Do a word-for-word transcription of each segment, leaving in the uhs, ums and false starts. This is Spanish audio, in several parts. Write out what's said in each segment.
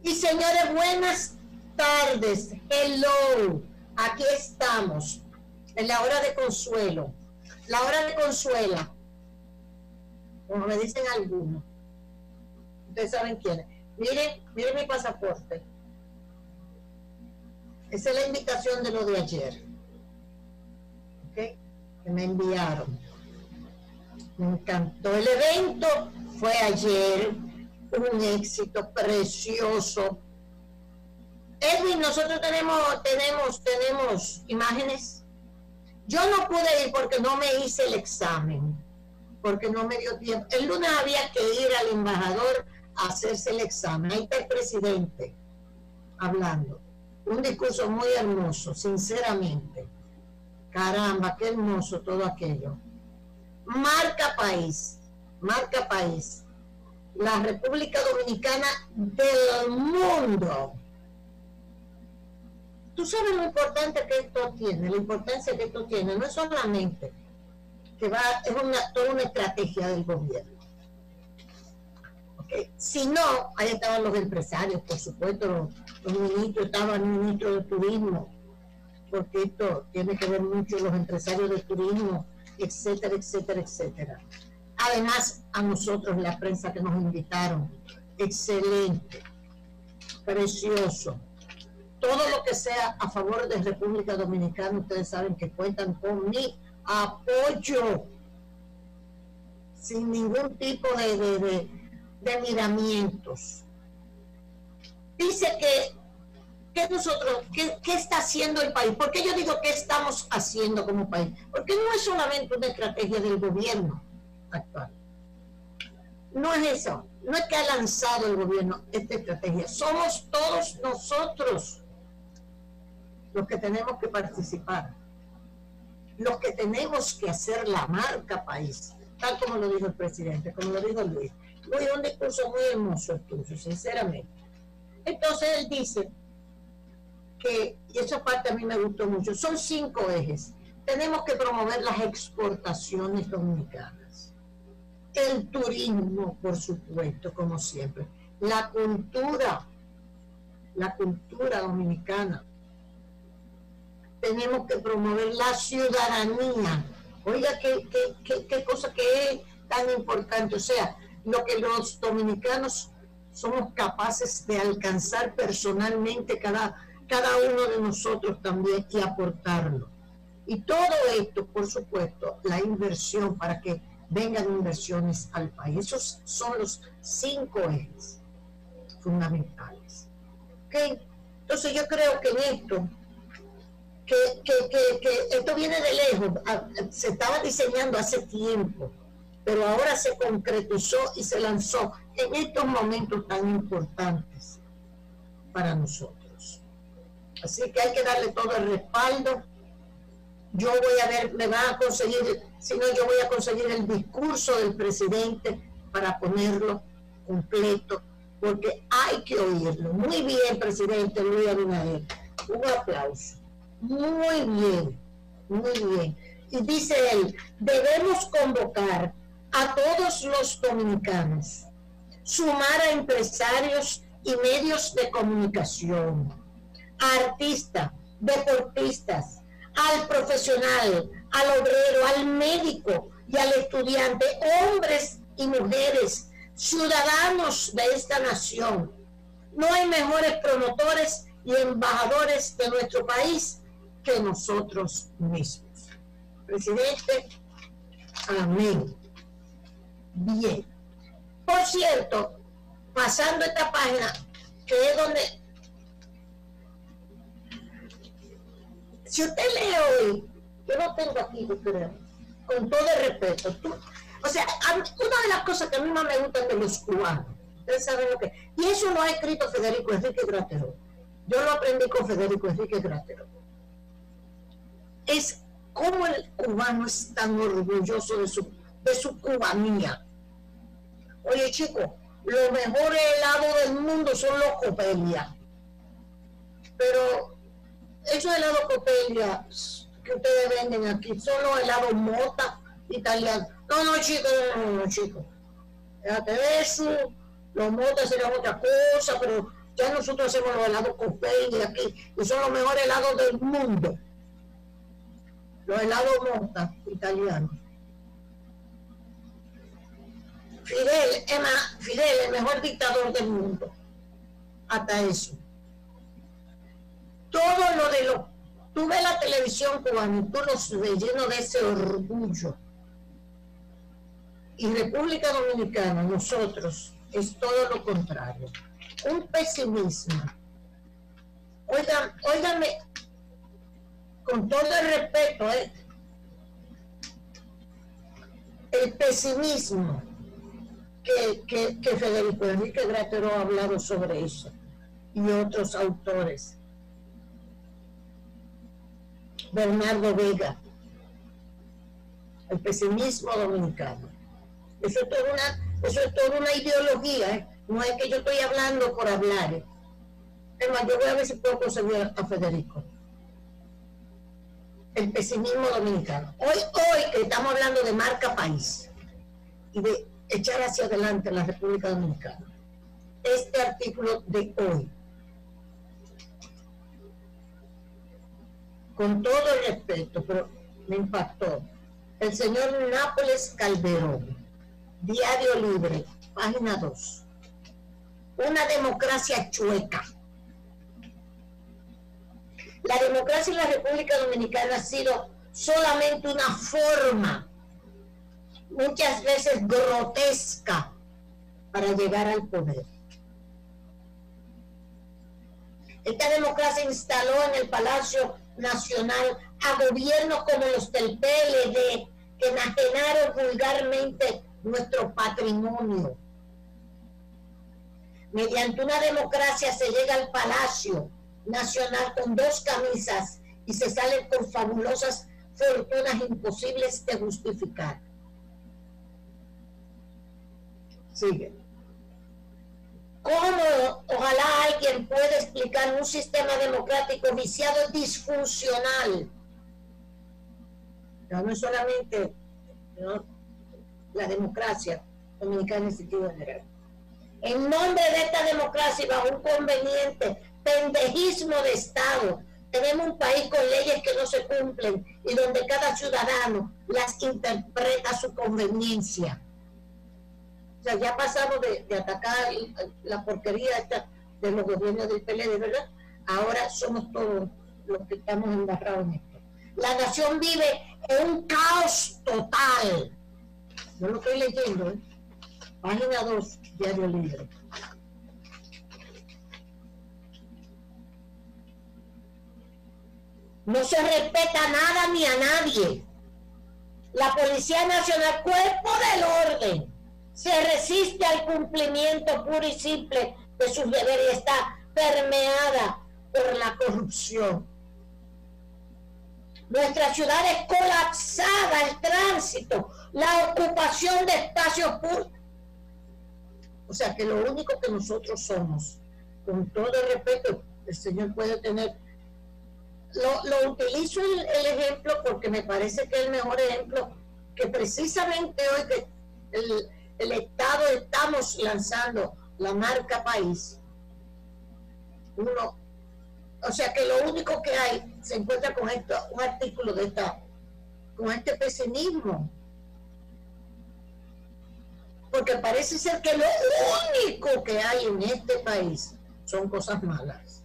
Y señores, buenas tardes. Hello. Aquí estamos. En la hora de consuelo. La hora de consuela. Como me dicen algunos. Ustedes saben quién es. Miren, miren mi pasaporte. Esa es la invitación de lo de ayer. ¿Ok? Que me enviaron. Me encantó. El evento fue ayer. Un éxito precioso. Edwin, nosotros tenemos, tenemos, tenemos imágenes. Yo no pude ir porque no me hice el examen, porque no me dio tiempo. El lunes había que ir al embajador a hacerse el examen. Ahí está el presidente hablando. Un discurso muy hermoso, sinceramente. Caramba, qué hermoso todo aquello. Marca país, marca país. La República Dominicana del mundo. Tú sabes lo importante que esto tiene, la importancia que esto tiene. No es solamente que va, es una, toda una estrategia del gobierno. ¿Okay? Si no, ahí estaban los empresarios, por supuesto, los, los ministros, estaba el ministro de Turismo, porque esto tiene que ver mucho los empresarios de turismo, etcétera, etcétera, etcétera. Además, a nosotros, la prensa que nos invitaron, excelente, precioso. Todo lo que sea a favor de República Dominicana, ustedes saben que cuentan con mi apoyo, sin ningún tipo de, de, de, de miramientos. Dice que, que nosotros, ¿qué, ¿qué está haciendo el país? ¿Por qué yo digo qué estamos haciendo como país? Porque no es solamente una estrategia del gobierno actual. No es eso, no es que ha lanzado el gobierno esta estrategia, somos todos nosotros los que tenemos que participar, los que tenemos que hacer la marca país, tal como lo dijo el presidente, como lo dijo Luis. Luis, un discurso muy hermoso el tuyo, sinceramente. Entonces él dice que, y esa parte a mí me gustó mucho, son cinco ejes. Tenemos que promover las exportaciones dominicanas, el turismo, por supuesto, como siempre, la cultura, la cultura dominicana. Tenemos que promover la ciudadanía. Oiga, qué, qué, qué, qué cosa que es tan importante. O sea, lo que los dominicanos somos capaces de alcanzar personalmente cada, cada uno de nosotros también y aportarlo. Y todo esto, por supuesto, la inversión para que vengan inversiones al país. Esos son los cinco ejes fundamentales. ¿Okay? Entonces yo creo que en esto, que, que, que, que esto viene de lejos, se estaba diseñando hace tiempo, pero ahora se concretizó y se lanzó en estos momentos tan importantes para nosotros. Así que hay que darle todo el respaldo. Yo voy a ver, me van a conseguir, si no yo voy a conseguir el discurso del presidente para ponerlo completo, porque hay que oírlo. Muy bien, presidente Luis Abinader, un aplauso. Muy bien, muy bien. Y dice él, debemos convocar a todos los dominicanos, sumar a empresarios y medios de comunicación, a artistas, deportistas, al profesional, al obrero, al médico y al estudiante, hombres y mujeres, ciudadanos de esta nación. No hay mejores promotores y embajadores de nuestro país que nosotros mismos. Presidente, amén. Bien. Por cierto, pasando esta página, que es donde... Si usted lee hoy, yo lo tengo aquí, yo creo, con todo el respeto. Tú, o sea, una de las cosas que a mí más me gustan de los cubanos, ustedes saben lo que... Y eso lo ha escrito Federico Enrique Gratteró. Yo lo aprendí con Federico Enrique Gratteró. Es cómo el cubano es tan orgulloso de su, de su cubanía. Oye, chicos, los mejores helados del mundo son los Copelia. Pero esos helados Copelia que ustedes venden aquí son los helados Mota italianos. No, no, chicos, no, no, no, chicos. Fíjate eso, los Motas serán otra cosa, pero Ya nosotros hacemos los helados con y aquí, y son los mejores helados del mundo. Los helados Motta italianos. Fidel, Emma, Fidel, el mejor dictador del mundo. Hasta eso. Todo lo de los... Tú ves la televisión cubana y tú los ves llenos de ese orgullo. Y República Dominicana, nosotros, es todo lo contrario. Un pesimismo. Oigan, óigame, con todo el respeto, ¿eh? El pesimismo que, que, que Federico Enrique Gratero ha hablado sobre eso y otros autores. Bernardo Vega, el pesimismo dominicano. Eso es toda una, eso es toda una ideología, ¿eh? No es que yo estoy hablando por hablar. ¿eh? Es más, yo voy a ver si puedo conseguir a Federico. El pesimismo dominicano. Hoy, hoy que estamos hablando de marca país y de echar hacia adelante la República Dominicana. Este artículo de hoy, con todo el respeto, pero me impactó. El señor Nápoles Calderón, Diario Libre, página dos. Una democracia chueca. La democracia en la República Dominicana ha sido solamente una forma, muchas veces grotesca, para llegar al poder. Esta democracia instaló en el Palacio Nacional a gobiernos como los del P L D, que enajenaron vulgarmente nuestro patrimonio. Mediante una democracia se llega al Palacio Nacional con dos camisas y se salen con fabulosas fortunas imposibles de justificar. Sigue. ¿Cómo ojalá alguien pueda explicar un sistema democrático viciado, disfuncional? No, no es solamente, ¿no?, la democracia dominicana en sentido general. En nombre de esta democracia y bajo un conveniente pendejismo de Estado, tenemos un país con leyes que no se cumplen y donde cada ciudadano las interpreta a su conveniencia. O sea, ya pasamos de, de atacar la porquería esta de los gobiernos del P L D, ¿verdad? Ahora somos todos los que estamos embarrados en esto. La nación vive en un caos total. Yo lo estoy leyendo, ¿eh? Página dos, Diario Libre. No se respeta nada ni a nadie. La Policía Nacional, cuerpo del orden, se resiste al cumplimiento puro y simple de sus deberes y está permeada por la corrupción. Nuestra ciudad es colapsada, el tránsito, la ocupación de espacios públicos. O sea que lo único que nosotros somos, con todo el respeto, el Señor puede tener. Lo, lo utilizo el, el ejemplo porque me parece que es el mejor ejemplo, que precisamente hoy que el, el Estado estamos lanzando la marca país. Uno, o sea que lo único que hay se encuentra con esto, un artículo de esta, con este pesimismo. Porque parece ser que lo único que hay en este país son cosas malas.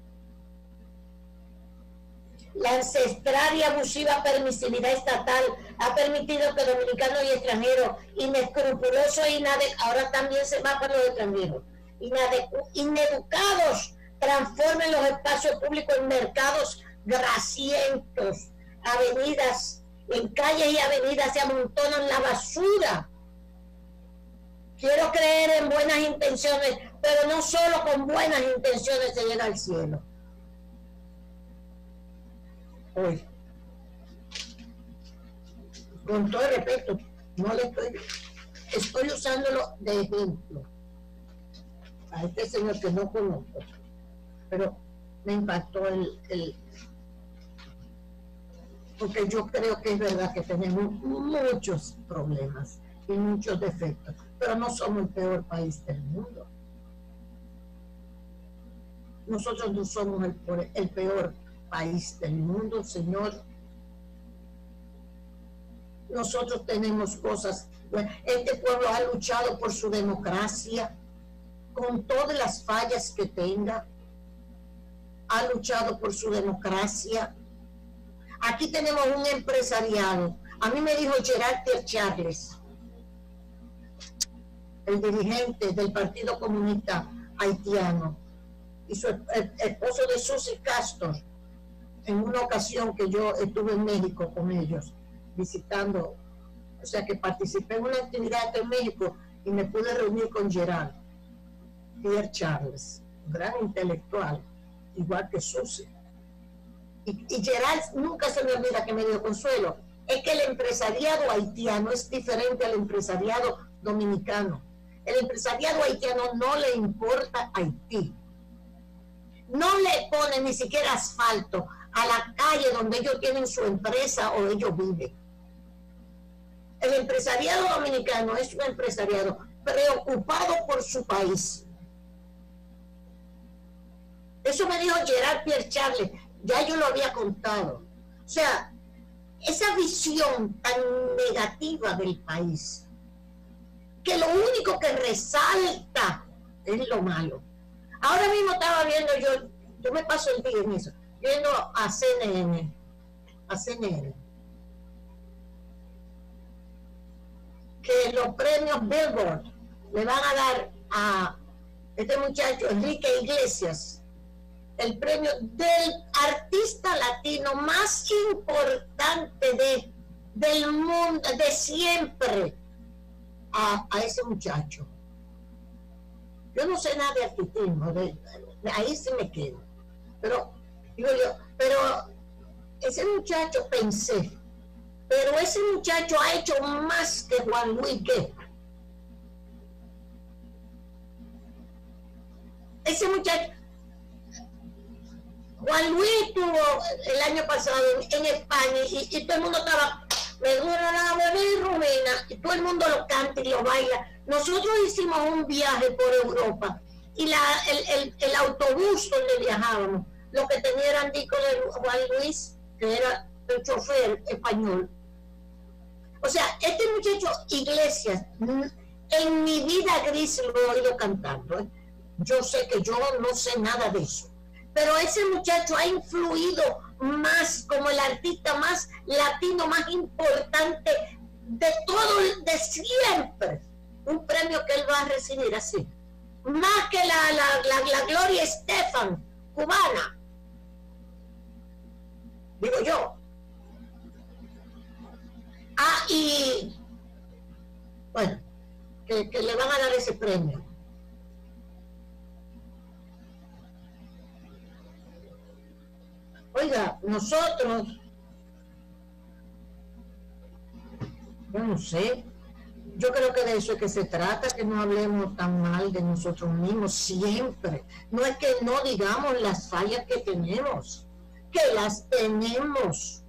La ancestral y abusiva permisividad estatal ha permitido que dominicanos y extranjeros inescrupulosos y ahora también se va para los extranjeros, ineducados, transformen los espacios públicos en mercados grasientos, avenidas, en calles y avenidas se amontonan la basura. Quiero creer en buenas intenciones, pero no solo con buenas intenciones se llega al cielo. Hoy, con todo el respeto, no le estoy, estoy usándolo de ejemplo a este señor que no conozco, pero me impactó el, el porque yo creo que es verdad que tenemos muchos problemas y muchos defectos, pero no somos el peor país del mundo. nosotros no somos el, el peor país del mundo, señor. Nosotros tenemos cosas. Este pueblo ha luchado por su democracia, con todas las fallas que tenga. Ha luchado por su democracia. Aquí tenemos un empresariado. A mí me dijo Gerard Pierre Charles, el dirigente del Partido Comunista Haitiano, y su esposo de Susie Castor, en una ocasión que yo estuve en México con ellos, visitando, o sea que participé en una actividad en México y me pude reunir con Gerard Pierre Charles, un gran intelectual, igual que Susie. Y, y Gerard nunca se me olvida que me dio Consuelo, es que el empresariado haitiano es diferente al empresariado dominicano. El empresariado haitiano no le importa Haití. No le pone ni siquiera asfalto a la calle donde ellos tienen su empresa o ellos viven. El empresariado dominicano es un empresariado preocupado por su país. Eso me dijo Gerard Pierre Charles, ya yo lo había contado. O sea, esa visión tan negativa del país, que lo único que resalta es lo malo. Ahora mismo estaba viendo, yo, yo me paso el día en eso, viendo a C N N, a C N N, que los premios Billboard le van a dar a este muchacho, Enrique Iglesias, el premio del artista latino más importante de, del mundo, de siempre, a, a ese muchacho. Yo no sé nada de artistismo, de, de ahí sí me quedo. Pero, digo yo, pero ese muchacho pensé, pero ese muchacho ha hecho más que Juan Luis Guerra. Ese muchacho, Juan Luis estuvo el año pasado en España y, y todo el mundo estaba, me dura la bebé Rubina, y todo el mundo lo canta y lo baila. Nosotros hicimos un viaje por Europa y la, el, el, el autobús donde viajábamos, lo que tenía eran discos de Juan Luis, que era el chofer español. O sea, este muchacho Iglesias, en mi vida gris lo he oído cantando, ¿eh? Yo sé que yo no sé nada de eso, pero ese muchacho ha influido más como el artista más latino, más importante de todo, de siempre. Un premio que él va a recibir así, más que la, la, la, la Gloria Estefan cubana, digo yo. Ah, y bueno, que, que le van a dar ese premio. Oiga, nosotros, yo no sé, yo creo que de eso es que se trata, que no hablemos tan mal de nosotros mismos siempre. No es que no digamos las fallas que tenemos, que las tenemos.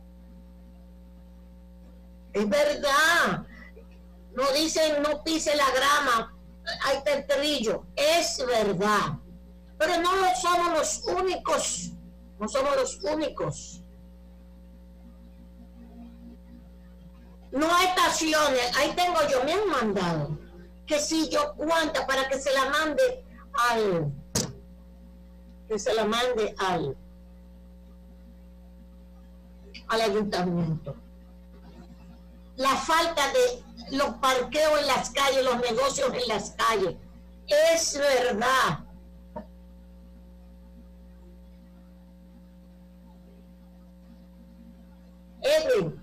Es verdad. No dicen no pise la grama, hay tertrillo. Es verdad. Pero no somos los únicos. No somos los únicos. No hay estaciones. Ahí tengo yo, me han mandado. Que si yo cuenta para que se la mande al... Que se la mande al... al ayuntamiento. La falta de los parqueos en las calles, los negocios en las calles. Es verdad. Edwin,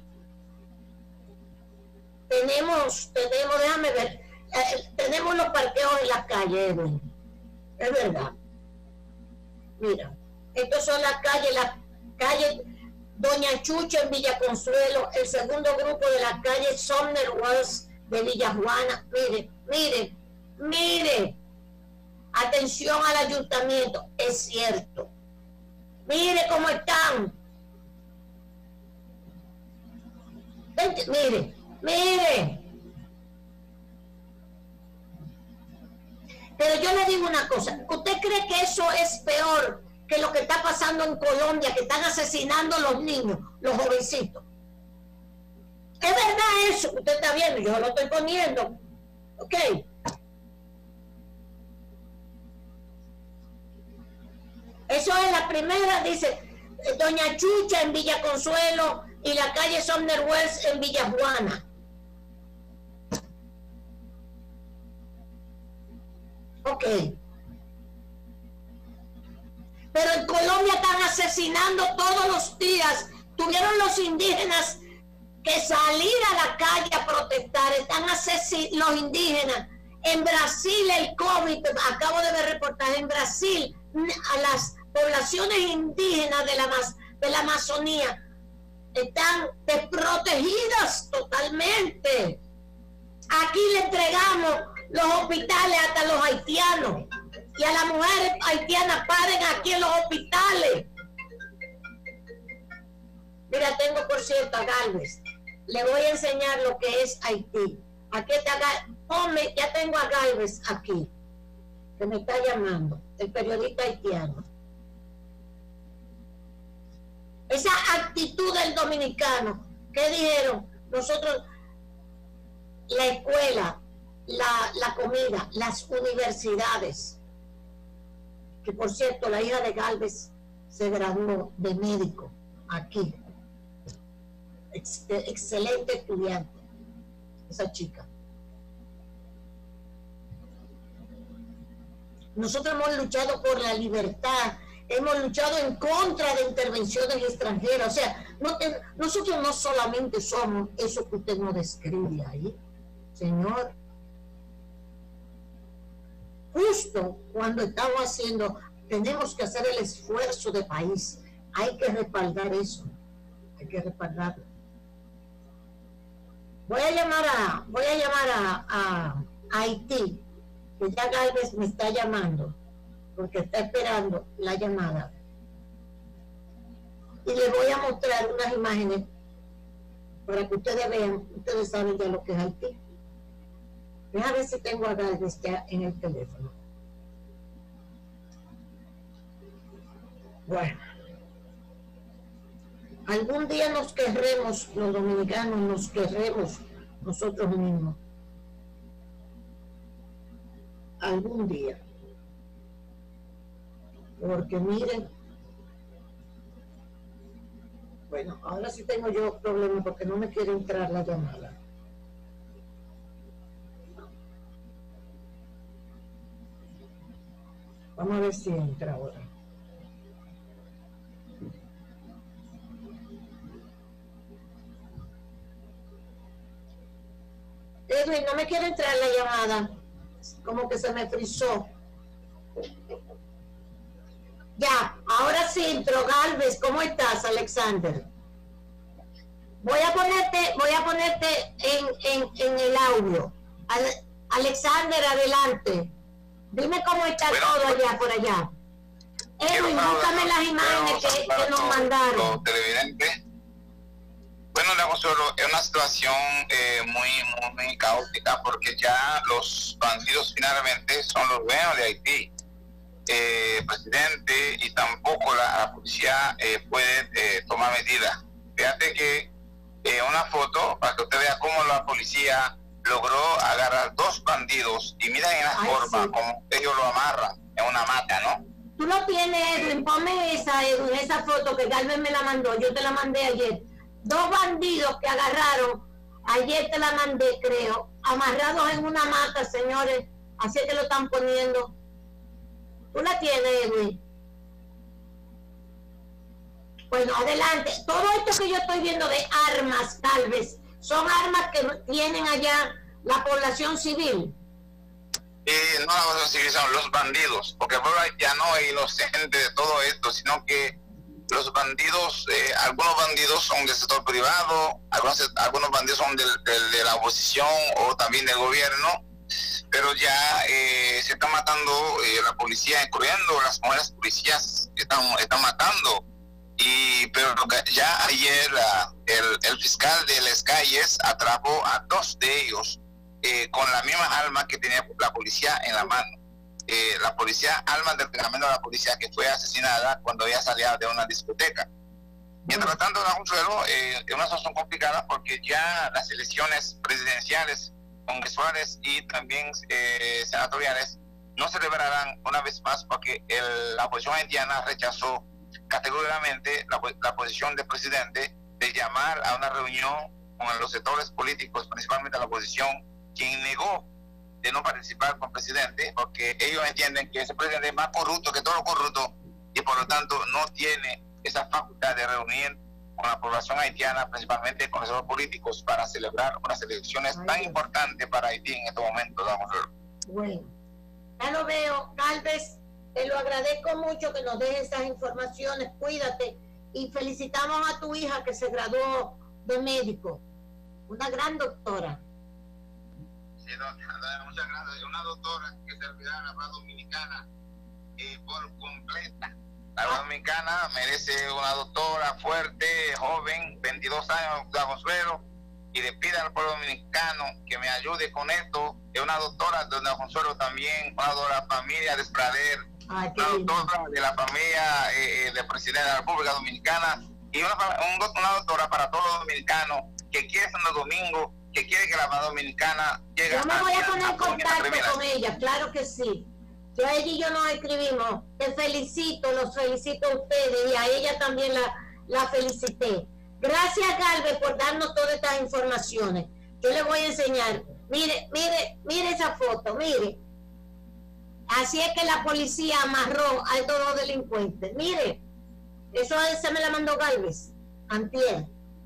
tenemos, tenemos, déjame ver, eh, tenemos los parqueos en las calles, Edwin. Es verdad. Mira, estas son las calles, las calles Doña Chucha en Villa Consuelo, el segundo grupo de la calle Sumner Wells de Villa Juana. Mire, mire, mire, atención al ayuntamiento, es cierto. Mire cómo están. Vente, mire, mire. Pero yo le digo una cosa, ¿usted cree que eso es peor que lo que está pasando en Colombia, que están asesinando a los niños, los jovencitos? Es verdad eso que usted está viendo, yo lo estoy poniendo, ¿ok? Eso es la primera, dice Doña Chucha en Villa Consuelo y la calle Sumner Wells en Villa Juana. Ok. Pero en Colombia están asesinando todos los días. Tuvieron los indígenas que salir a la calle a protestar. Están asesinando los indígenas. En Brasil el COVID, acabo de ver reportaje, en Brasil a las poblaciones indígenas de la, de la Amazonía están desprotegidas totalmente. Aquí le entregamos los hospitales hasta a los haitianos y a las mujeres haitianas paren aquí en los hospitales. Mira, tengo por cierto a Galvez, le voy a enseñar lo que es Haití. Aquí está Galvez, ponme, ya tengo a Galvez aquí, que me está llamando, el periodista haitiano. Esa actitud del dominicano, ¿qué dijeron? Nosotros, la escuela, la, la comida, las universidades, que por cierto la hija de Galvez se graduó de médico aquí, Ex, excelente estudiante, esa chica. Nosotros hemos luchado por la libertad, hemos luchado en contra de intervenciones extranjeras, o sea, no te, nosotros no solamente somos eso que usted nos describe ahí, señor. Justo cuando estamos haciendo, tenemos que hacer el esfuerzo de país, hay que respaldar eso, hay que respaldarlo. Voy a llamar a, voy a llamar a, a, a Haití, que ya Galvez me está llamando, porque está esperando la llamada. Y les voy a mostrar unas imágenes para que ustedes vean, ustedes saben ya lo que es Haití. Déjame ver si tengo a Galvez ya en el teléfono. Bueno. Algún día nos querremos, los dominicanos nos querremos nosotros mismos. Algún día. Porque miren, bueno, ahora sí tengo yo problemas porque no me quiere entrar la llamada. Vamos a ver si entra ahora. Edwin, no me quiere entrar la llamada. Como que se me frizó. Ya, ahora sí entró. Galvez, ¿cómo estás, Alexander? Voy a ponerte, voy a ponerte en, en, en el audio. Ale, Alexander, adelante. Dime cómo está bueno, todo allá, por allá. Edwin, búscame las imágenes que, que nos mandaron. Los televidentes. Bueno, la Consuelo, es una situación eh, muy, muy, muy caótica porque ya los bandidos finalmente son los dueños de Haití. Eh, el presidente y tampoco la, la policía eh, puede eh, tomar medidas. Fíjate que eh, una foto para que usted vea cómo la policía logró agarrar dos bandidos y miren en la Ay, forma sí. como ellos lo amarran en una mata, ¿no? Tú lo tienes, Edwin, ponme esa, Edwin, esa foto que Galvez me la mandó, yo te la mandé ayer. Dos bandidos que agarraron, ayer te la mandé, creo, amarrados en una mata, señores, así es que lo están poniendo. ¿Tú la tienes, Edwin? Bueno, adelante. Todo esto que yo estoy viendo de armas, tal vez, son armas que tienen allá la población civil. Y no la población civil, son los bandidos, porque el pueblo ya no es inocente de todo esto, sino que los bandidos, eh, algunos bandidos son del sector privado, algunos, algunos bandidos son del, del, de la oposición o también del gobierno, pero ya eh, se está matando eh, la policía, incluyendo las mujeres policías están, están matando. Y pero ya ayer uh, el, el fiscal de las calles atrapó a dos de ellos eh, con la misma arma que tenía la policía en la mano. eh, la policía, alma del reglamento de la policía, que fue asesinada cuando ella salía de una discoteca. Mientras tanto, don Consuelo, eh, es una situación complicada porque ya las elecciones presidenciales, congresuales y también eh, senatoriales no se celebrarán una vez más porque el, la oposición haitiana rechazó categóricamente la, la posición del presidente de llamar a una reunión con los sectores políticos, principalmente la oposición, quien negó de no participar con el presidente porque ellos entienden que ese presidente es más corrupto que todo lo corrupto y por lo tanto no tiene esa facultad de reunir con la población haitiana, principalmente con los políticos, para celebrar unas elecciones Ay, tan importantes para Haití en estos momentos. Vamos a ver. Bueno, ya lo veo, Galvez, te lo agradezco mucho que nos dejes esas informaciones, cuídate, y felicitamos a tu hija que se graduó de médico, una gran doctora. Sí, doctora, muchas gracias. Una doctora que servirá a la paz dominicana eh, por completa. La paz dominicana merece una doctora fuerte, joven, veintidós años, de Consuelo, y le pide al pueblo dominicano que me ayude con esto. Es una doctora de Don Consuelo también, una de la familia de Sprader, Ay, una doctora de la familia eh, del presidente de la República Dominicana, y una, un, una doctora para todos los dominicanos que quiere Santo Domingo, que quiere que la paz dominicana llegue a... Yo me voy a poner en contacto con ella, claro que sí. Yo, ella y yo nos escribimos. Te felicito, los felicito a ustedes y a ella también la, la felicité. Gracias, Galvez, por darnos todas estas informaciones. Yo le voy a enseñar. Mire, mire, mire esa foto, mire. Así es que la policía amarró a estos dos delincuentes. Mire, eso se me la mandó Galvez, antier.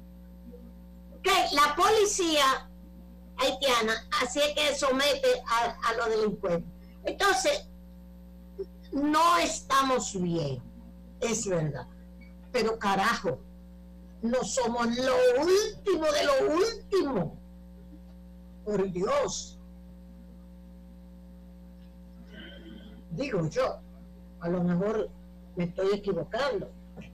Que la policía haitiana, así es que somete a, a los delincuentes. Entonces, no estamos bien, es verdad, pero carajo, no somos lo último de lo último, por Dios. Digo yo, a lo mejor me estoy equivocando.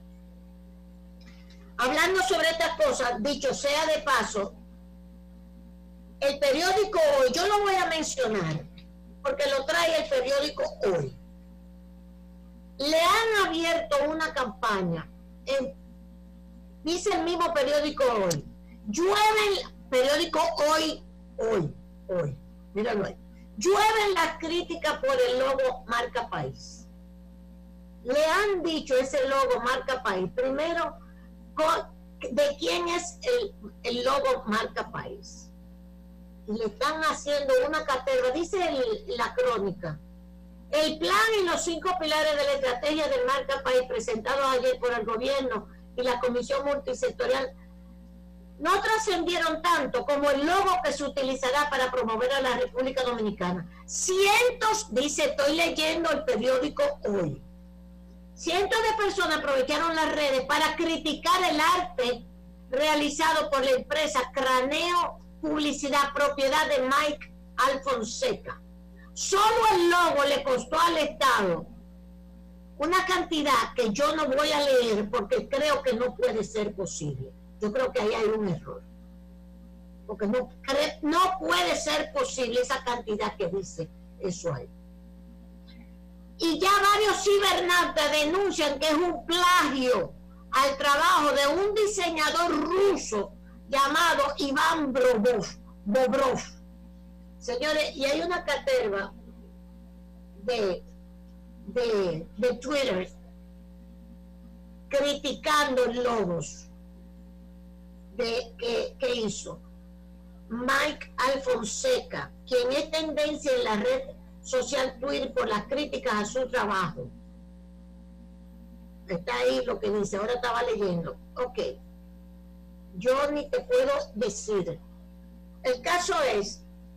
Hablando sobre estas cosas, dicho sea de paso, el periódico Hoy, yo lo voy a mencionar, porque lo trae el periódico Hoy. Le han abierto una campaña, en, dice el mismo periódico Hoy, llueven, periódico Hoy, Hoy, Hoy, míralo ahí, llueven las críticas por el logo marca país. Le han dicho ese logo marca país, primero, ¿de quién es el, el logo marca país? Le están haciendo una cátedra, dice el, la crónica. El plan y los cinco pilares de la estrategia del marca país presentados ayer por el gobierno y la comisión multisectorial no trascendieron tanto como el logo que se utilizará para promover a la República Dominicana. Cientos, dice, estoy leyendo el periódico Hoy, cientos de personas aprovecharon las redes para criticar el arte realizado por la empresa Craneo Publicidad, propiedad de Mike Alfonseca. Solo el logo le costó al Estado una cantidad que yo no voy a leer porque creo que no puede ser posible. Yo creo que ahí hay un error. Porque no, no puede ser posible esa cantidad que dice eso ahí. Y ya varios cibernautas denuncian que es un plagio al trabajo de un diseñador ruso llamado Iván Bobrov. Bobrov. Señores, y hay una caterva de, de, de Twitter criticando logos de, que, que hizo Mike Alfonseca, quien es tendencia en la red social Twitter por las críticas a su trabajo. Está ahí lo que dice, ahora estaba leyendo. Ok, yo ni te puedo decir. El caso es,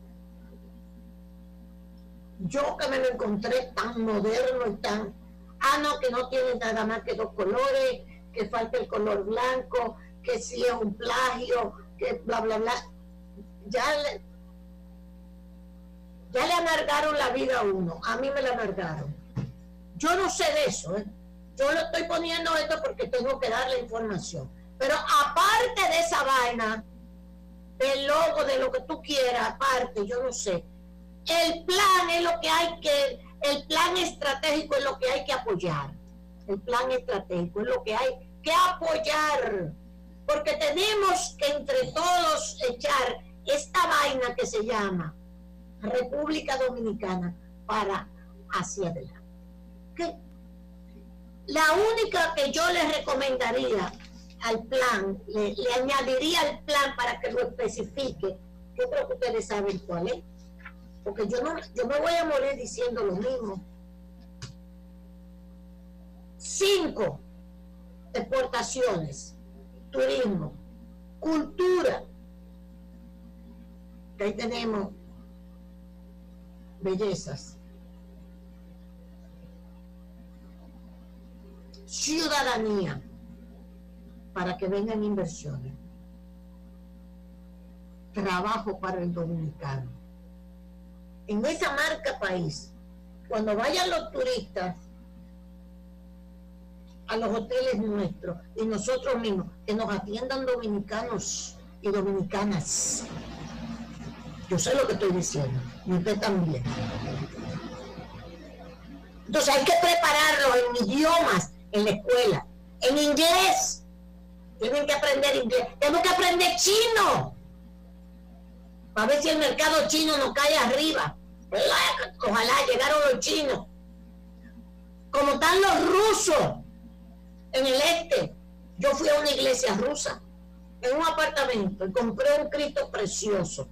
yo que me lo encontré tan moderno y tan, ah no, que no tiene nada más que dos colores, que falta el color blanco, que si es un plagio, que bla bla bla, ya le, ya le amargaron la vida a uno, a mí me la amargaron. Yo no sé de eso, ¿eh? Yo lo estoy poniendo esto porque tengo que dar la información, pero aparte de esa vaina, del logo, de lo que tú quieras, aparte, yo no sé. El plan es lo que hay que el plan estratégico es lo que hay que apoyar. El plan estratégico es lo que hay que apoyar. Porque tenemos que entre todos echar esta vaina que se llama República Dominicana para hacia adelante. ¿Qué? La única que yo les recomendaría al plan, le, le añadiría al plan para que lo especifique, yo creo que ustedes saben cuál es, porque yo no, yo me voy a morir diciendo lo mismo. Cinco, exportaciones, turismo, cultura, que ahí tenemos bellezas, ciudadanía, para que vengan inversiones, trabajo para el dominicano. En esa marca país, cuando vayan los turistas a los hoteles nuestros y nosotros mismos, que nos atiendan dominicanos y dominicanas. Yo sé lo que estoy diciendo, y usted también. Entonces hay que prepararlos en idiomas, en la escuela, en inglés. Tienen que aprender inglés. Tenemos que aprender chino. Para ver si el mercado chino nos cae arriba. Ojalá llegaron los chinos. Como están los rusos en el este. Yo fui a una iglesia rusa, en un apartamento, y compré un Cristo precioso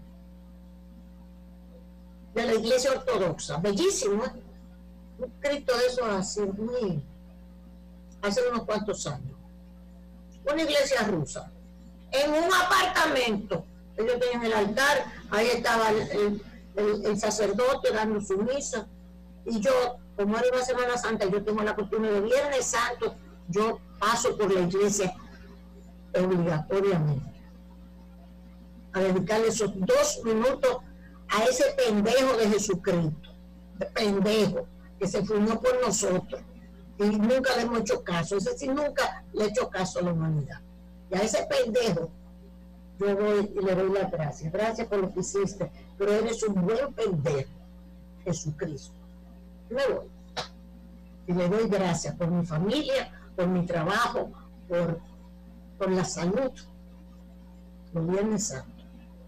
de la iglesia ortodoxa. Bellísimo, ¿eh? Un Cristo de esos así, muy, hace unos cuantos años. Una iglesia rusa, en un apartamento. Ellos tenían el altar, ahí estaba el, el, el, el sacerdote dando su misa, y yo, como era una Semana Santa, yo tengo la costumbre de Viernes Santo, yo paso por la iglesia obligatoriamente a dedicarle esos dos minutos a ese pendejo de Jesucristo, de pendejo que se fundó por nosotros y nunca le hemos hecho caso. Ese sí nunca le he hecho caso a la humanidad. Y a ese pendejo yo voy y le doy las gracias. Gracias por lo que hiciste, pero eres un buen pendejo, Jesucristo. Y me voy. Y le doy gracias por mi familia, por mi trabajo, por, por la salud. Los Viernes Santos.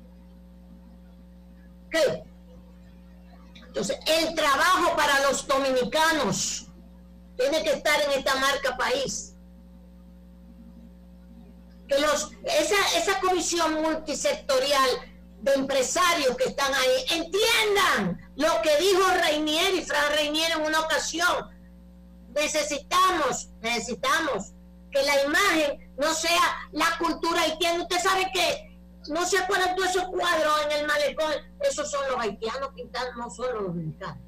¿Qué? Entonces, el trabajo para los dominicanos tiene que estar en esta marca país. Que los, esa, esa comisión multisectorial de empresarios que están ahí entiendan lo que dijo Reinier y Fran Reinier en una ocasión. Necesitamos, necesitamos que la imagen no sea la cultura haitiana. Usted sabe que no se acuerdan todos esos cuadros en el malecón, esos son los haitianos pintados, no son los dominicanos.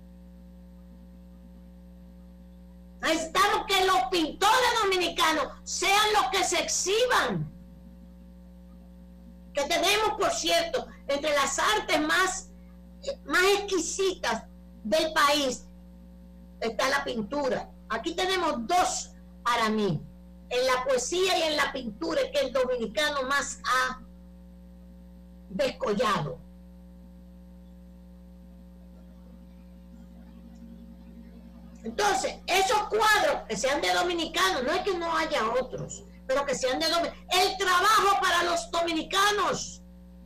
Necesitamos que los pintores dominicanos sean los que se exhiban. Que tenemos, por cierto, entre las artes más, más exquisitas del país, está la pintura. Aquí tenemos dos para mí. En la poesía y en la pintura es que el dominicano más ha descollado. Entonces, esos cuadros que sean de dominicanos, no es que no haya otros, pero que sean de dominicanos. El trabajo para los dominicanos.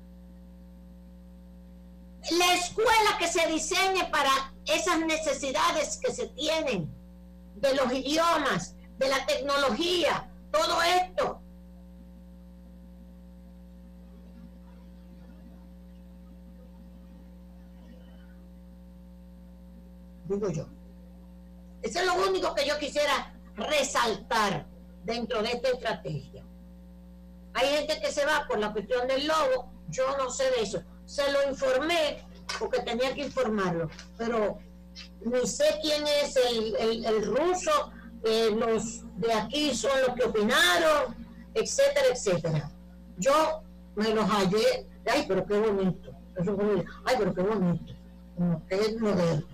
La escuela que se diseñe para esas necesidades que se tienen, de los idiomas, de la tecnología, todo esto. Digo yo. Eso es lo único que yo quisiera resaltar dentro de esta estrategia. Hay gente que se va por la cuestión del logo, yo no sé de eso. Se lo informé porque tenía que informarlo, pero ni sé quién es el, el, el ruso, eh, los de aquí son los que opinaron, etcétera, etcétera. Yo me los hallé, ay, pero qué bonito, eso fue, ay, pero qué bonito, como que es moderno.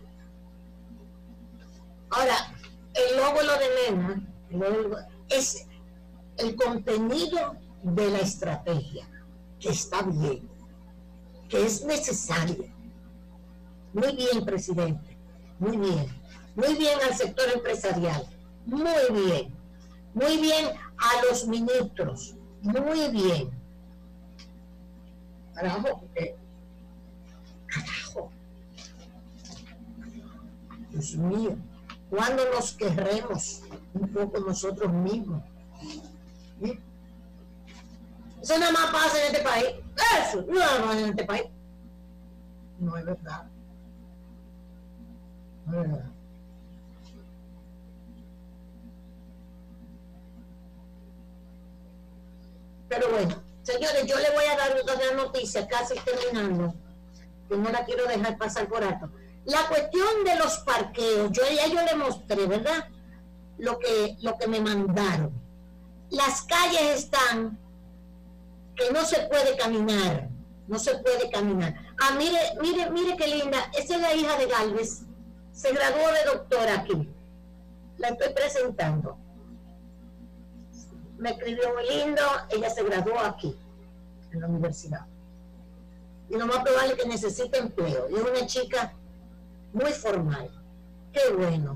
Ahora, el logo lo de menos, es el contenido de la estrategia, que está bien, que es necesaria. Muy bien, presidente, muy bien. muy bien al sector empresarial, muy bien, muy bien a los ministros, muy bien. Carajo, porque, carajo, Dios mío, ¿cuándo nos querremos un poco nosotros mismos? ¿Sí? Eso nada más pasa en este país, eso nada más en este país. No es verdad. No es verdad. Pero bueno, señores, yo le voy a dar otra noticia, casi terminando, que no la quiero dejar pasar por alto. La cuestión de los parqueos, yo ya yo le mostré, ¿verdad? Lo que, lo que me mandaron. Las calles están que no se puede caminar, no se puede caminar. Ah, mire, mire, mire qué linda, esa es la hija de Galvez, se graduó de doctora aquí. La estoy presentando. Me escribió muy lindo, ella se graduó aquí, en la universidad. Y lo más probable es que necesite empleo. Y es una chica muy formal. Qué bueno.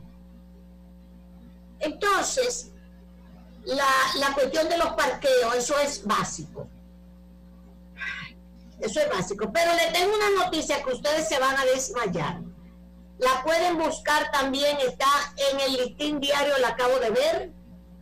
Entonces, la, la cuestión de los parqueos, eso es básico. Eso es básico. Pero le tengo una noticia que ustedes se van a desmayar. La pueden buscar también, está en el listín diario, la acabo de ver.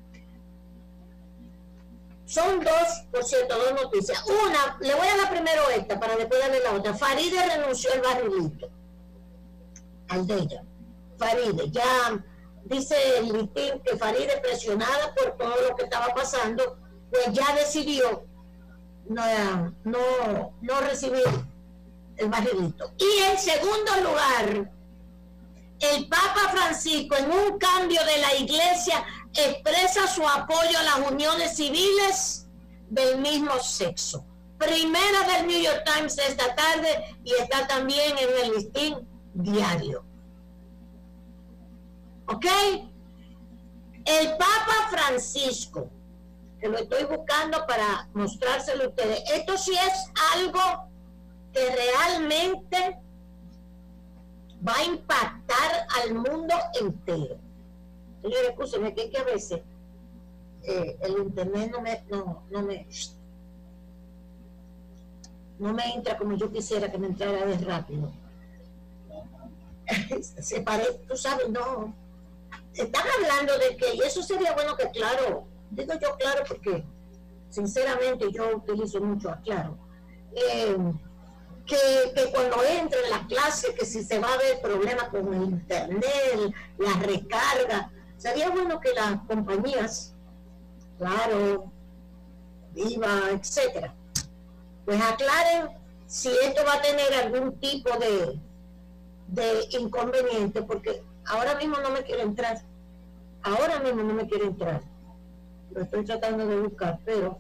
Son dos, por cierto, dos noticias. Una, le voy a dar primero esta para después darle la otra. Faride renunció al barrilito. Al de ella. Faride, ya dice el listín que Faride, presionada por todo lo que estaba pasando, pues ya decidió no, no, no recibir el barrilito. Y en segundo lugar, el Papa Francisco, en un cambio de la iglesia, expresa su apoyo a las uniones civiles del mismo sexo. Primera del New York Times esta tarde y está también en el listín diario. ¿Ok? El Papa Francisco, que lo estoy buscando para mostrárselo a ustedes, esto sí es algo que realmente va a impactar al mundo entero. Señores, escúcheme, que, que a veces eh, el internet no me, no, no me no me entra como yo quisiera que me entrara de rápido. Se parece, tú sabes, no. Están hablando de que, y eso sería bueno que claro, digo yo claro porque sinceramente yo utilizo mucho a claro, eh, que, que cuando entre en la clase, que si se va a ver problemas con el internet, la recarga, sería bueno que las compañías, claro, Viva, etcétera, pues aclaren si esto va a tener algún tipo de, de inconveniente, porque ahora mismo no me quiere entrar, ahora mismo no me quiere entrar, lo estoy tratando de buscar, pero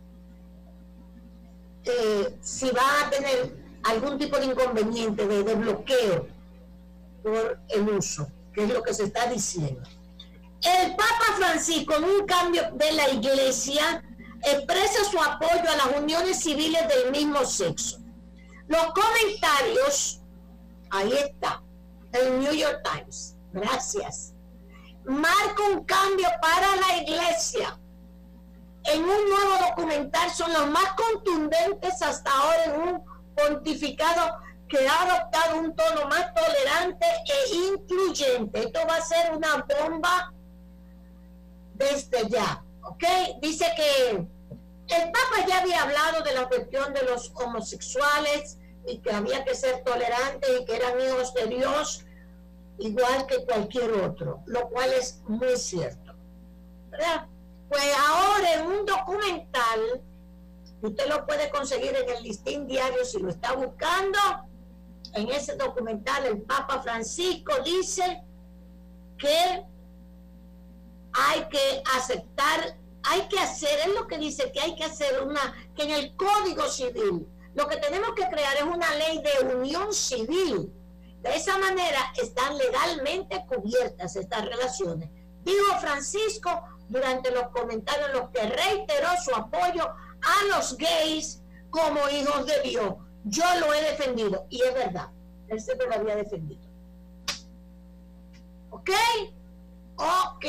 eh, si va a tener algún tipo de inconveniente, de, de bloqueo por el uso, que es lo que se está diciendo. El Papa Francisco, en un cambio de la iglesia, expresa su apoyo a las uniones civiles del mismo sexo. Los comentarios, ahí está, el New York Times, gracias, marca un cambio para la iglesia. En un nuevo documental son los más contundentes hasta ahora en un pontificado que ha adoptado un tono más tolerante e incluyente. Esto va a ser una bomba desde ya, ¿ok? Dice que el Papa ya había hablado de la cuestión de los homosexuales y que había que ser tolerantes y que eran hijos de Dios igual que cualquier otro, lo cual es muy cierto, ¿verdad? Pues ahora en un documental, usted lo puede conseguir en el listín diario si lo está buscando. En ese documental el Papa Francisco dice que hay que aceptar, hay que hacer, es lo que dice, que hay que hacer una, que en el Código Civil, lo que tenemos que crear es una ley de unión civil. De esa manera están legalmente cubiertas estas relaciones. Dijo Francisco durante los comentarios en los que reiteró su apoyo a los gays como hijos de Dios. Yo lo he defendido, y es verdad, él siempre lo había defendido. ¿Ok? Ok.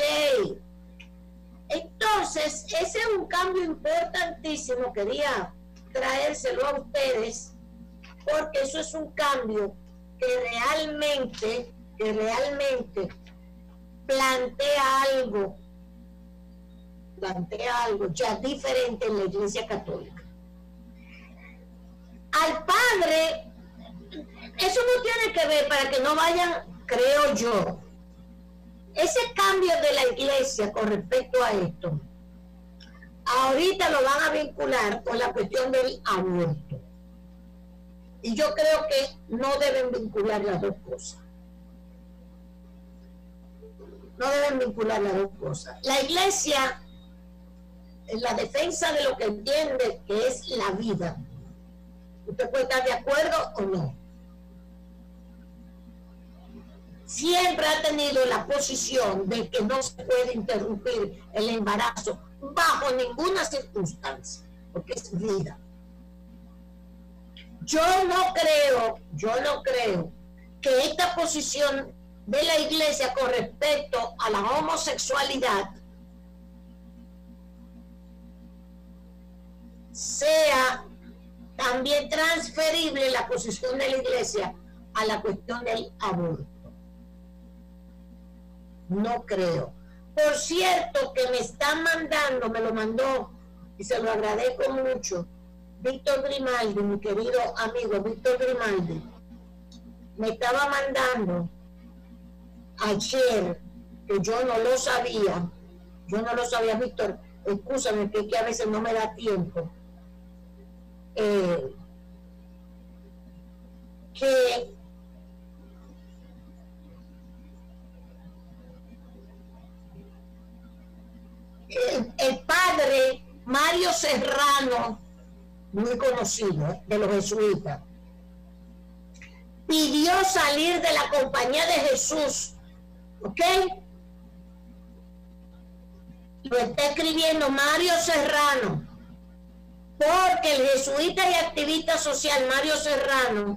Entonces, ese es un cambio importantísimo. Quería traérselo a ustedes, porque eso es un cambio que realmente, que realmente plantea algo, plantea algo ya diferente en la Iglesia Católica. Al padre, eso no tiene que ver, para que no vayan, creo yo, ese cambio de la Iglesia con respecto a esto, ahorita lo van a vincular con la cuestión del aborto. Y yo creo que no deben vincular las dos cosas. No deben vincular las dos cosas. La Iglesia, en la defensa de lo que entiende que es la vida, usted puede estar de acuerdo o no, siempre ha tenido la posición de que no se puede interrumpir el embarazo bajo ninguna circunstancia, porque es vida. Yo no creo, yo no creo que esta posición de la Iglesia con respecto a la homosexualidad sea también transferible la posición de la Iglesia a la cuestión del aborto. No creo. Por cierto, que me están mandando, me lo mandó, y se lo agradezco mucho, Víctor Grimaldi, mi querido amigo Víctor Grimaldi, me estaba mandando ayer, que yo no lo sabía, yo no lo sabía, Víctor, escúchame, que, que a veces no me da tiempo, eh, que el, el padre Mario Serrano, muy conocido, de los jesuitas, pidió salir de la compañía de Jesús, ¿ok? Lo está escribiendo Mario Serrano, porque el jesuita y activista social Mario Serrano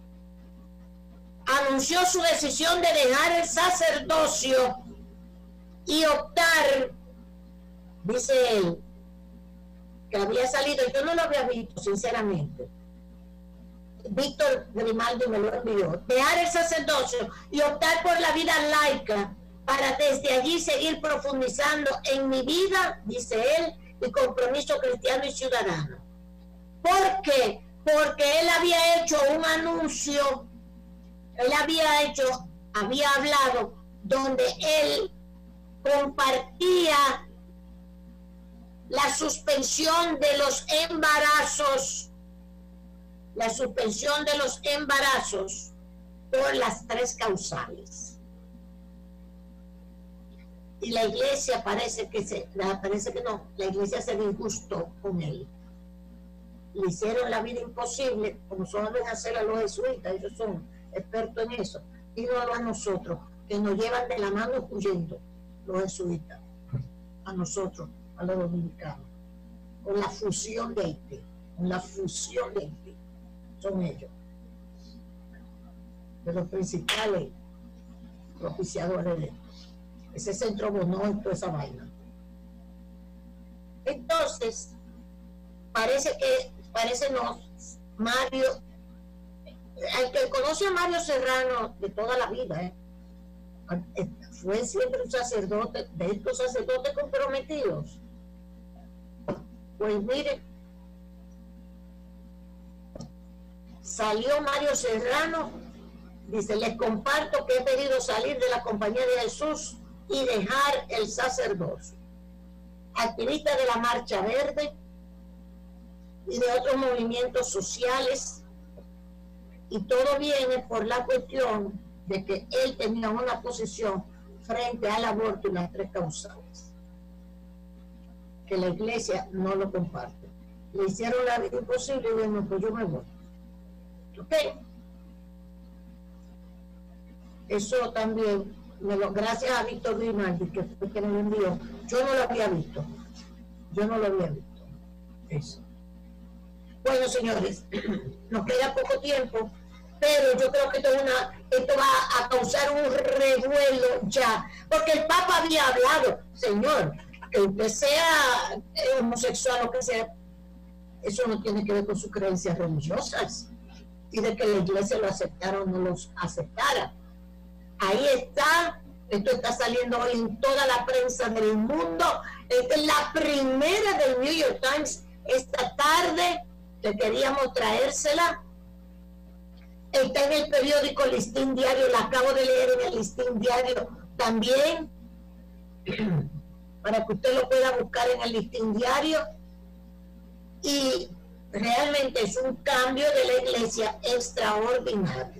anunció su decisión de dejar el sacerdocio y optar, dice él, que había salido, yo no lo había visto sinceramente, Víctor Grimaldi me lo envió, dejar el sacerdocio y optar por la vida laica para desde allí seguir profundizando en mi vida, dice él, y compromiso cristiano y ciudadano. ¿Por qué? Porque él había hecho un anuncio, él había hecho, había hablado, donde él compartía la suspensión de los embarazos, la suspensión de los embarazos por las tres causales. Y la Iglesia parece que se, parece que no, la Iglesia se disgustó con él. Le hicieron la vida imposible, como suelen hacer a los jesuitas, ellos son expertos en eso. Díganlo a nosotros, que nos llevan de la mano huyendo, los jesuitas, a nosotros, a los dominicanos, con la fusión de Haití, con la fusión de Haití, son ellos, de los principales propiciadores de ese centro Bonó y toda esa vaina. Entonces, parece que, parece no, Mario, el que conoce a Mario Serrano de toda la vida, ¿eh? fue siempre un sacerdote, de estos sacerdotes comprometidos. Pues mire, salió Mario Serrano, dice, les comparto que he pedido salir de la compañía de Jesús y dejar el sacerdocio. Activista de la Marcha Verde y de otros movimientos sociales, y todo viene por la cuestión de que él tenía una posición frente al aborto y las tres causales, que la Iglesia no lo comparte. Le hicieron la vida imposible y bueno, pues yo me voy. ¿Ok? Eso también, me lo, gracias a Víctor Grimaldi, que fue quien me lo envió. Yo no lo había visto. Yo no lo había visto. Eso. Bueno, señores, nos queda poco tiempo, pero yo creo que esto, es una, esto va a causar un revuelo ya, porque el Papa había hablado, señor, que usted sea homosexual o que sea, eso no tiene que ver con sus creencias religiosas, y de que la iglesia lo aceptara o no los aceptara. Ahí está, esto está saliendo hoy en toda la prensa del mundo. Esta es la primera del New York Times esta tarde, que queríamos traérsela. Está en el periódico Listín Diario, la acabo de leer en el Listín Diario también, para que usted lo pueda buscar en el Listín Diario. Y realmente es un cambio de la iglesia extraordinario.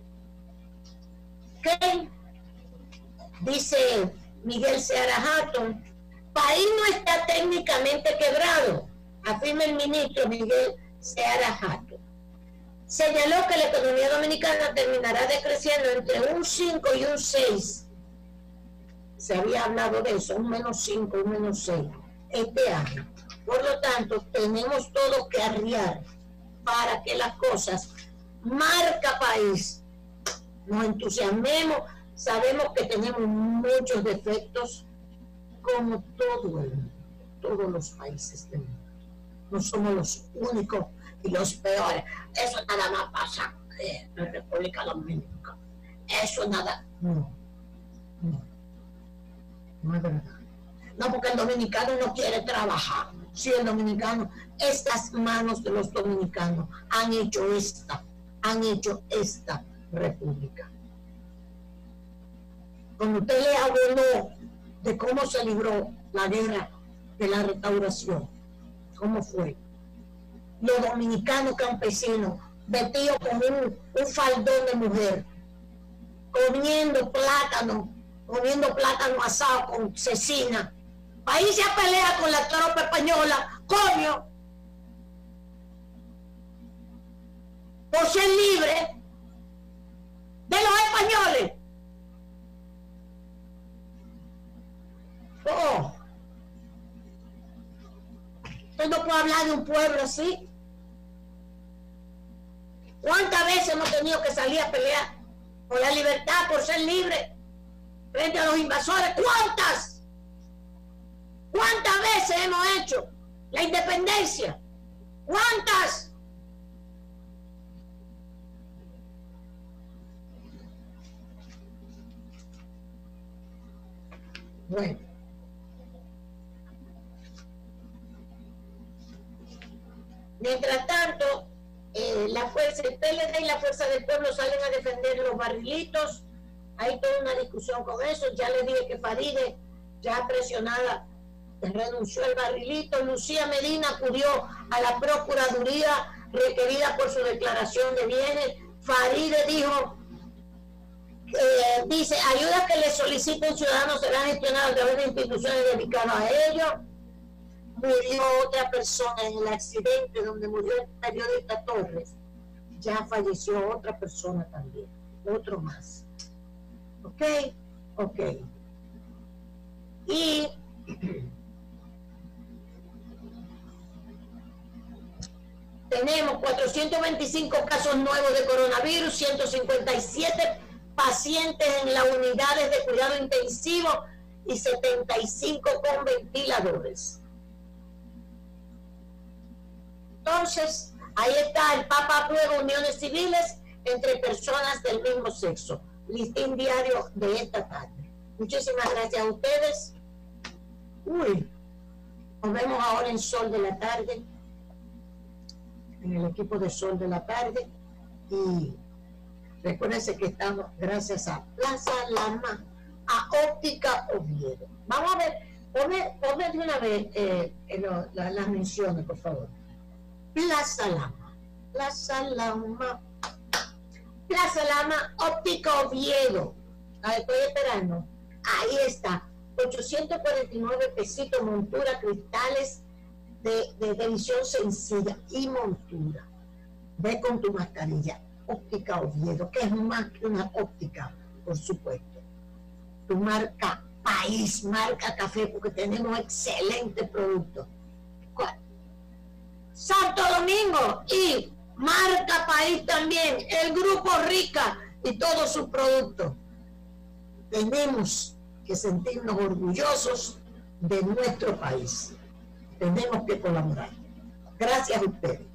¿Qué? Dice Miguel Seara Hatton, país no está técnicamente quebrado, afirma el ministro Miguel Seara Hatton. Señaló que la economía dominicana terminará decreciendo entre un cinco y un seis. Se había hablado de eso, un menos cinco, un menos seis este año. Por lo tanto, tenemos todo que arriar para que las cosas, marca país, nos entusiasmemos. Sabemos que tenemos muchos defectos, como todo el mundo, todos los países del mundo. No somos los únicos y los peores. Eso nada más pasa en la República Dominicana. Eso nada. No, no, no es verdad. No, porque el dominicano no quiere trabajar. Si el dominicano, estas manos de los dominicanos han hecho esta, han hecho esta república. Cuando usted le habló de cómo se libró la guerra de la restauración, cómo fue, los dominicanos campesinos vestidos con un, un faldón de mujer, comiendo plátano, comiendo plátano asado con cecina, ahí se pelea con la tropa española, coño, por ser libre de los españoles. Oh, usted no puede hablar de un pueblo así. ¿Cuántas veces hemos tenido que salir a pelear por la libertad, por ser libre frente a los invasores? ¿Cuántas? ¿Cuántas veces hemos hecho la independencia? ¿Cuántas? Bueno. Mientras tanto, eh, la fuerza, el P L D y la Fuerza del Pueblo salen a defender los barrilitos. Hay toda una discusión con eso. Ya les dije que Faride, ya presionada, renunció al barrilito. Lucía Medina acudió a la Procuraduría requerida por su declaración de bienes. Faride dijo, eh, dice, ayudas que le soliciten ciudadanos serán gestionadas a través de instituciones dedicadas a ello. Murió otra persona en el accidente donde murió el periodista Torres. Ya falleció otra persona también, otro más. ¿Ok? Ok. Y tenemos cuatrocientos veinticinco casos nuevos de coronavirus, ciento cincuenta y siete pacientes en las unidades de cuidado intensivo y setenta y cinco con ventiladores. Entonces, ahí está, el Papa aprueba uniones civiles entre personas del mismo sexo. Listín Diario de esta tarde. Muchísimas gracias a ustedes. Uy, nos vemos ahora en Sol de la Tarde, en el equipo de Sol de la Tarde. Y recuérdense que estamos gracias a Plaza Lama, a Óptica Oviedo. Vamos a ver, ponme, ponme de una vez eh, lo, la, las menciones, por favor. Plaza Lama, Plaza Lama, Plaza Lama, Óptica Oviedo. Ah, estoy esperando. Ahí está, ochocientos cuarenta y nueve pesitos, montura, cristales de, de, de visión sencilla y montura. Ve con tu mascarilla. Óptica Oviedo, que es más que una óptica, por supuesto. Tu marca país, marca café, porque tenemos excelentes productos. ¿Cuál? Santo Domingo y marca país también, el Grupo Rica y todos sus productos. Tenemos que sentirnos orgullosos de nuestro país. Tenemos que colaborar. Gracias a ustedes.